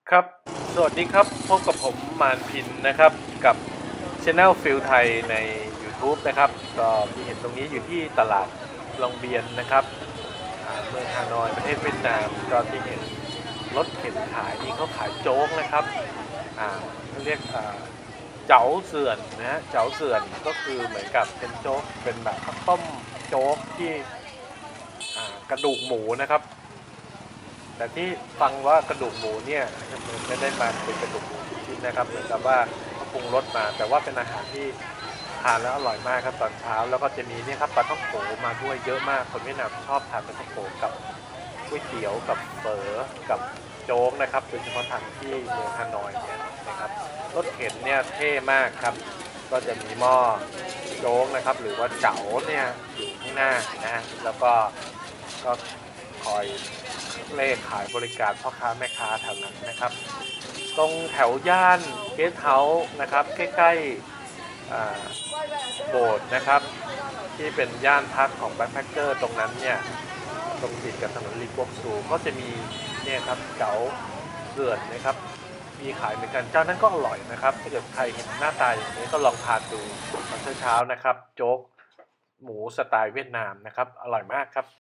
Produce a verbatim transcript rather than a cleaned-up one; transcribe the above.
ครับ สวัสดีครับ พบกับผม มาน พิน นะครับ กับ channel ฟิลไทยในยูทูบนะครับ ก็ที่เห็นตรงนี้อยู่ที่ตลาดลองเบียนนะครับ อ่า เมืองฮานอย ประเทศเวียดนาม ก็ที่เห็นรถเข็นขายนี่เขาขายโจ๊กนะครับ อ่า เขาเรียก อ่า เจ๋าเสื่อนนะฮะ เจ๋าเสื่อน ก็คือเหมือนกับเป็นโจ๊ก เป็นแบบข้าวต้มโจ๊กที่ อ่า กระดูกหมูนะครับ แต่ที่ฟังว่ากระดูกหมูเนี่ย มันไม่ได้มาเป็นกระดูกหมูชิ้น ๆ นะครับ เหมือนกับว่าเขาปรุงรสมา แต่ว่าเป็นอาหารที่ทานแล้วอร่อยมากครับตอนเช้า แล้วก็จะมีเนี่ยครับปลาท่องโกมาด้วยเยอะมาก คนเวียดนามชอบทานปลาท่องโกกับก๋วยเตี๋ยว กับเฝอ กับโจ๊กนะครับ โดยเฉพาะทางที่เมืองฮานอยเนี่ยนะครับ รถเข็นเนี่ยเท่มากครับ ก็จะมีหม้อโจ๊กนะครับ หรือว่าเจ๋าเนี่ยอยู่ข้างหน้านะฮะ แล้วก็ ก็คอยเร่ขายบริการพ่อค้าแม่ค้าแถวนั้นนะครับ ตรงแถวย่านเกสต์เฮาส์นะครับ ใกล้ ๆ อ่า โบสถ์นะครับ ที่เป็นย่านพักของแบ็กแพ็กเกอร์ตรงนั้นเนี่ย ตรงติดกับถนนลีกวกซู ก็จะมีเนี่ยครับเจ๋าเสื่อนนะครับ มีขายเหมือนกัน เจ้านั้นก็อร่อยนะครับ ถ้าเกิดใครเห็นหน้าตาอย่างนี้ก็ลองทานดูตอนเช้า ๆ นะครับ โจ๊กหมูสไตล์เวียดนามนะครับ อร่อยมากครับ